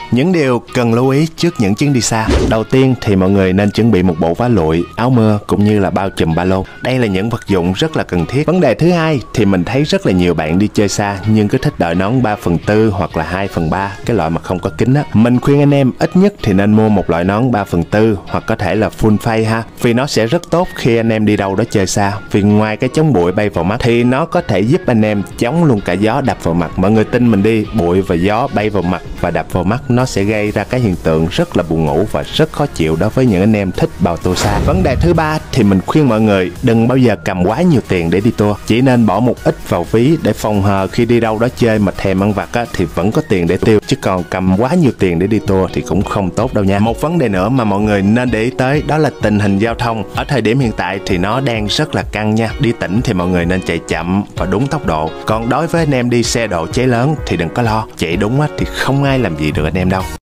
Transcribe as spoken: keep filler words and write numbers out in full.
Những điều cần lưu ý trước những chuyến đi xa. Đầu tiên thì mọi người nên chuẩn bị một bộ vá lụi, áo mưa cũng như là bao trùm ba lô. Đây là những vật dụng rất là cần thiết. Vấn đề thứ hai thì mình thấy rất là nhiều bạn đi chơi xa nhưng cứ thích đội nón ba phần tư hoặc là hai phần ba, cái loại mà không có kính á. Mình khuyên anh em ít nhất thì nên mua một loại nón ba phần tư hoặc có thể là full face ha, vì nó sẽ rất tốt khi anh em đi đâu đó chơi xa. Vì ngoài cái chống bụi bay vào mắt thì nó có thể giúp anh em chống luôn cả gió đập vào mặt. Mọi người tin mình đi, bụi và gió bay vào mặt và đập vào mắt nó sẽ gây ra cái hiện tượng rất là buồn ngủ và rất khó chịu đối với những anh em thích bao tour xa. Vấn đề thứ ba thì mình khuyên mọi người đừng bao giờ cầm quá nhiều tiền để đi tour, chỉ nên bỏ một ít vào ví để phòng hờ khi đi đâu đó chơi mà thèm ăn vặt á, thì vẫn có tiền để tiêu, chứ còn cầm quá nhiều tiền để đi tour thì cũng không tốt đâu nha. Một vấn đề nữa mà mọi người nên để ý tới đó là tình hình giao thông. Ở thời điểm hiện tại thì nó đang rất là căng nha. Đi tỉnh thì mọi người nên chạy chậm và đúng tốc độ, còn đối với anh em đi xe độ chế lớn thì đừng có lo, chạy đúng á thì không ai làm gì được anh em đâu.